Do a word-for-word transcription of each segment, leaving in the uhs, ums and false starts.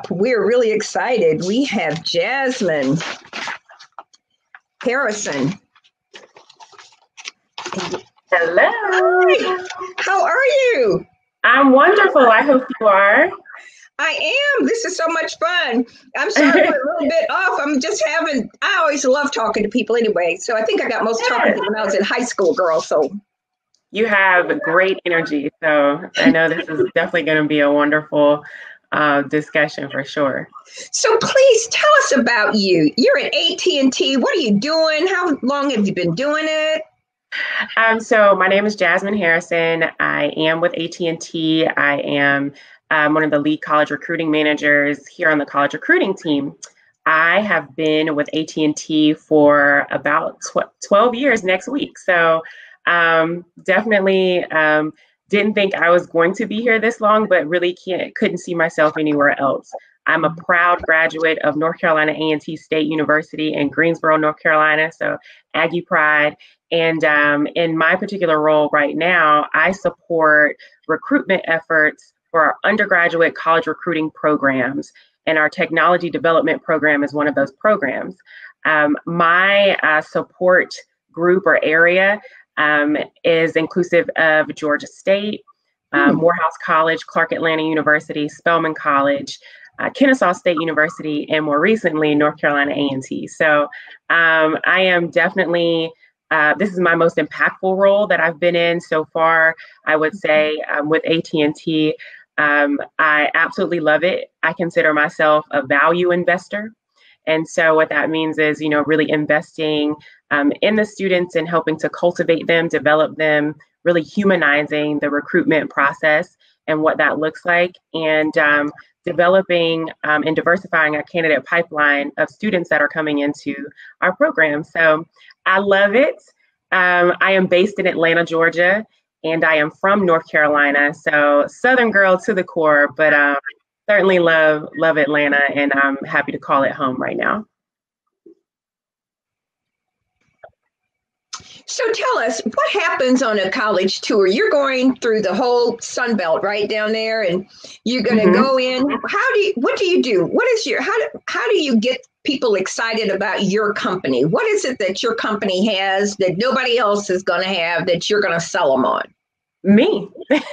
We're really excited. We have Jasmine Harrison. Hello. Hi. How are you? I'm wonderful. I hope you are. I am. This is so much fun. I'm sorry we're a little bit off. I'm just having, I always love talking to people anyway. So I think I got most talking to when I was in high school, girl. So you have great energy. So I know this is definitely going to be a wonderful uh, discussion for sure. So please tell us about you. You're at A T and T. What are you doing? How long have you been doing it? Um, so my name is Jasmine Harrison. I am with A T and T. I am um, one of the lead college recruiting managers here on the college recruiting team. I have been with A T and T for about twelve years next week. So um, definitely um, didn't think I was going to be here this long, but really can't, couldn't see myself anywhere else. I'm a proud graduate of North Carolina A and T State University in Greensboro, North Carolina. So Aggie Pride. And um, in my particular role right now, I support recruitment efforts for our undergraduate college recruiting programs. And our technology development program is one of those programs. Um, my uh, support group or area um, is inclusive of Georgia State, uh, hmm. Morehouse College, Clark Atlanta University, Spelman College, uh, Kennesaw State University, and more recently, North Carolina A and T. So um, I am definitely Uh, this is my most impactful role that I've been in so far. I would say um, with A T and T, um, I absolutely love it. I consider myself a value investor. And so what that means is, you know, really investing um, in the students and helping to cultivate them, develop them, really humanizing the recruitment process and what that looks like, and um, developing um, and diversifying a candidate pipeline of students that are coming into our program. So I love it. Um, I am based in Atlanta, Georgia, and I am from North Carolina. So Southern girl to the core, but um, certainly love, love Atlanta, and I'm happy to call it home right now. So tell us, what happens on a college tour? You're going through the whole Sun Belt right down there, and you're going to mm-hmm. go in. How do you, what do you do? What is your, how do, how do you get people excited about your company? What is it that your company has that nobody else is going to have that you're going to sell them on? Me.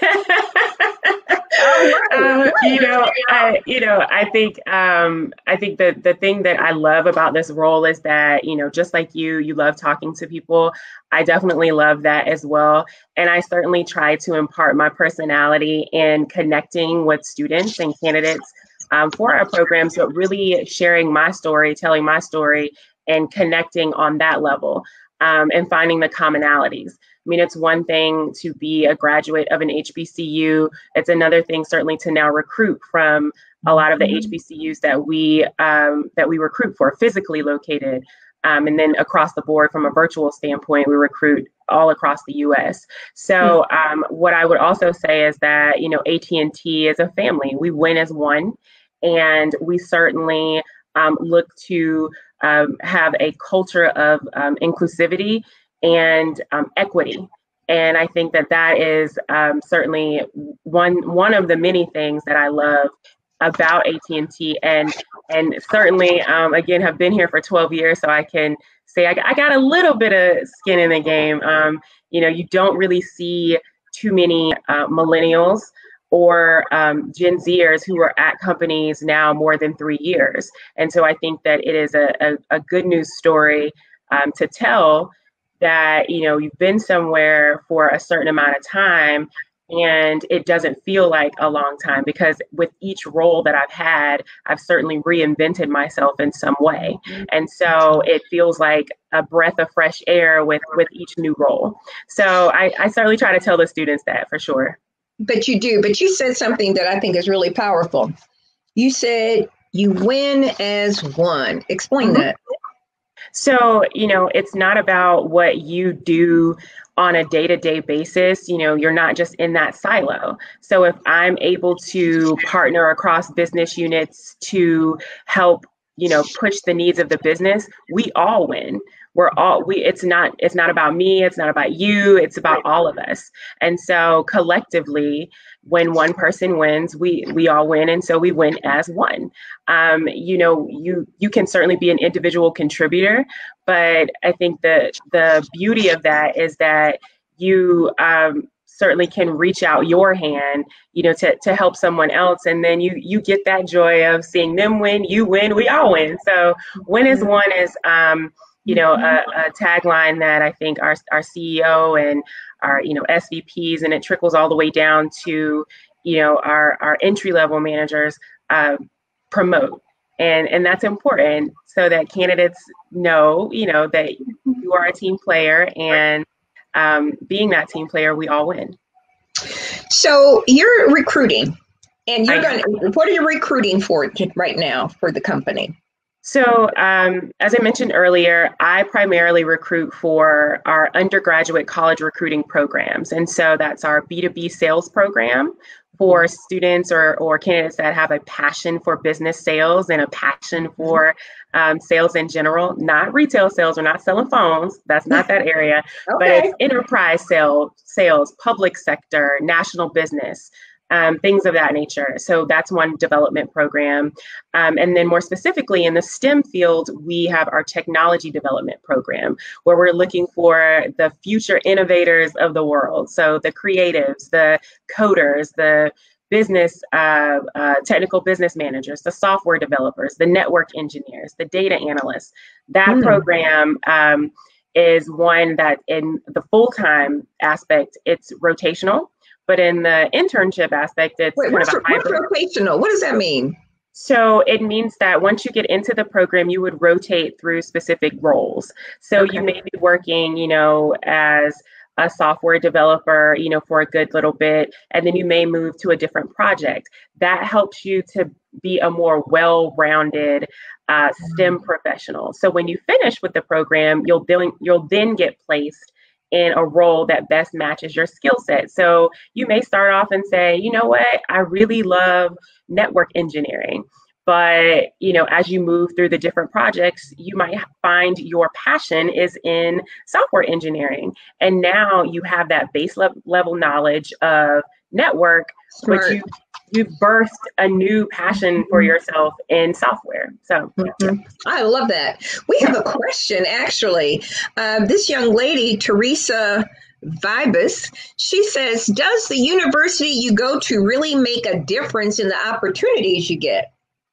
uh, you know, I, you know, I think, um, I think that the thing that I love about this role is that, you know, just like you, you love talking to people. I definitely love that as well. And I certainly try to impart my personality in connecting with students and candidates um, for our programs, but really sharing my story, telling my story, and connecting on that level um, and finding the commonalities. I mean, it's one thing to be a graduate of an H B C U. It's another thing, certainly, to now recruit from a lot of the H B C Us that we um, that we recruit for, physically located. Um, and then across the board, from a virtual standpoint, we recruit all across the U S. So um, what I would also say is that, you know, A T and T is a family. We win as one, and we certainly um, look to um, have a culture of um, inclusivity and um, equity. And I think that that is um, certainly one one of the many things that I love about A T and T, and and certainly um, again have been here for twelve years, so I can say I, I got a little bit of skin in the game. Um, you know, you don't really see too many uh, millennials or um, Gen Zers who are at companies now more than three years, and so I think that it is a a, a good news story um, to tell, that, you know, you've been somewhere for a certain amount of time and it doesn't feel like a long time, because with each role that I've had, I've certainly reinvented myself in some way. And so it feels like a breath of fresh air with, with each new role. So I, I certainly try to tell the students that, for sure. But you do, but you said something that I think is really powerful. You said you win as one. Explain mm-hmm. that. So, you know, it's not about what you do on a day-to-day basis. You know, you're not just in that silo. So if I'm able to partner across business units to help, you know, push the needs of the business, we all win. We're all, we, it's not, it's not about me. It's not about you. It's about all of us. And so collectively, when one person wins, we we all win, and so we win as one. Um, you know, you you can certainly be an individual contributor, but I think that the beauty of that is that you um, certainly can reach out your hand, you know, to to help someone else, and then you you get that joy of seeing them win, you win, we all win. So win as one is, um, you know, a, a tagline that I think our our C E O and our, you know, S V Ps, and it trickles all the way down to, you know, our, our entry level managers uh, promote. And, and that's important so that candidates know, you know, that you are a team player, and um, being that team player, we all win. So you're recruiting, and you're I, going to, what are you recruiting for right now for the company? So um, as I mentioned earlier, I primarily recruit for our undergraduate college recruiting programs. And so that's our B two B sales program for students or, or candidates that have a passion for business sales and a passion for um, sales in general, not retail sales. We're not selling phones. That's not that area, okay. But it's enterprise sale, sales, public sector, national business. Um, things of that nature. So that's one development program. Um, and then more specifically in the STEM field, we have our technology development program, where we're looking for the future innovators of the world. So the creatives, the coders, the business, uh, uh, technical business managers, the software developers, the network engineers, the data analysts. That mm. program um, is one that in the full-time aspect, it's rotational. But in the internship aspect, it's Wait, kind what's, of a hybrid. What's rotational? What does that mean? So it means that once you get into the program, you would rotate through specific roles. So okay. you may be working, you know, as a software developer, you know, for a good little bit, and then you may move to a different project. That helps you to be a more well-rounded uh, STEM professional. So when you finish with the program, you'll then, you'll then get placed in a role that best matches your skill set. So you may start off and say, you know what, I really love network engineering. But, you know, as you move through the different projects, you might find your passion is in software engineering. And now you have that base le- level knowledge of network, Smart. but you you've birthed a new passion for yourself in software. So mm-hmm. yeah. I love that. We have a question, actually. Uh, this young lady, Teresa Vibus, she says, does the university you go to really make a difference in the opportunities you get?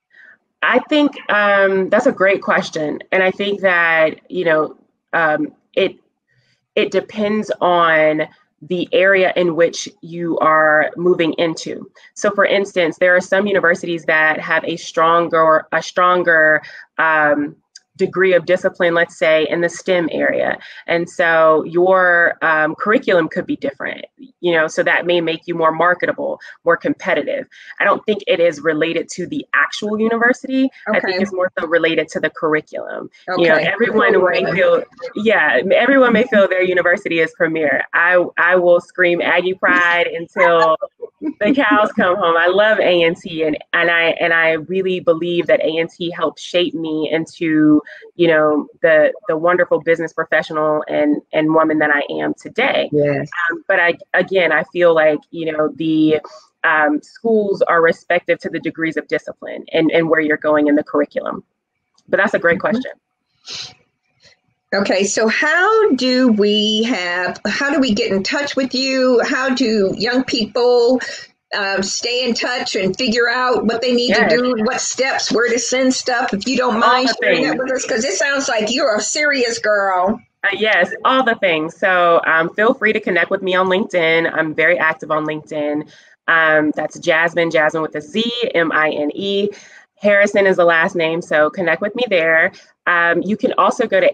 I think um, that's a great question. And I think that, you know, um, it it depends on the area in which you are moving into. So for instance, there are some universities that have a stronger, a stronger um, degree of discipline, let's say in the STEM area. And so your um, curriculum could be different, you know, so that may make you more marketable, more competitive. I don't think it is related to the actual university. Okay. I think it's more so related to the curriculum. Okay. You know, everyone oh, may feel, yeah, everyone may feel their university is premier. I, I will scream Aggie pride until the cows come home. I love A and T, and, and I and I really believe that A and T helped shape me into, you know, the the wonderful business professional and and woman that I am today. Yes. Um, but I again, I feel like, you know, the um, schools are respective to the degrees of discipline and, and where you're going in the curriculum. But that's a great mm-hmm. question. Okay, so how do we have, how do we get in touch with you? How do young people uh, stay in touch and figure out what they need yes. to do, what steps, where to send stuff, if you don't mind sharing that with us? Because it sounds like you're a serious girl. Uh, yes, all the things. So um, feel free to connect with me on LinkedIn. I'm very active on LinkedIn. Um, that's Jasmine, Jasmine with a Z, M I N E. Harrison is the last name, so connect with me there. Um, you can also go to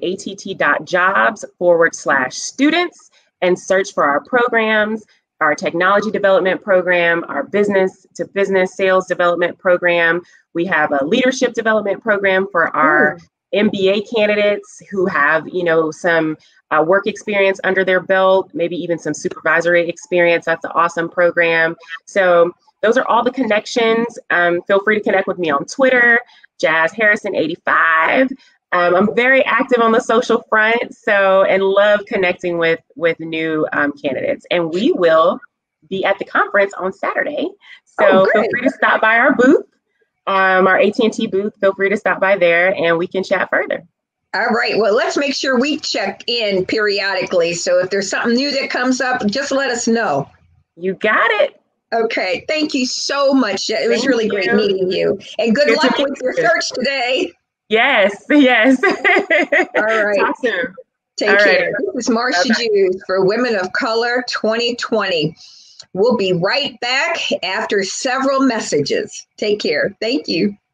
att.jobs forward slash students and search for our programs, our technology development program, our business to business sales development program. We have a leadership development program for our Ooh. M B A candidates who have, you know, some uh, work experience under their belt, maybe even some supervisory experience. That's an awesome program. So those are all the connections. Um, feel free to connect with me on Twitter, Jazz Harrison eighty-five. Um, I'm very active on the social front, so and love connecting with with new um, candidates. And we will be at the conference on Saturday. So Oh, feel good. free to stop by our booth, um, our A T and T booth. Feel free to stop by there and we can chat further. All right. Well, let's make sure we check in periodically. So if there's something new that comes up, just let us know. You got it. Okay. Thank you so much. It was Thank really you. great meeting you. And good, Good to luck meet with your you. search today. Yes, yes. All right. Talk soon. Take All care. right. This is Marcia Bye-bye. Jews for Women of Color twenty twenty. We'll be right back after several messages. Take care. Thank you.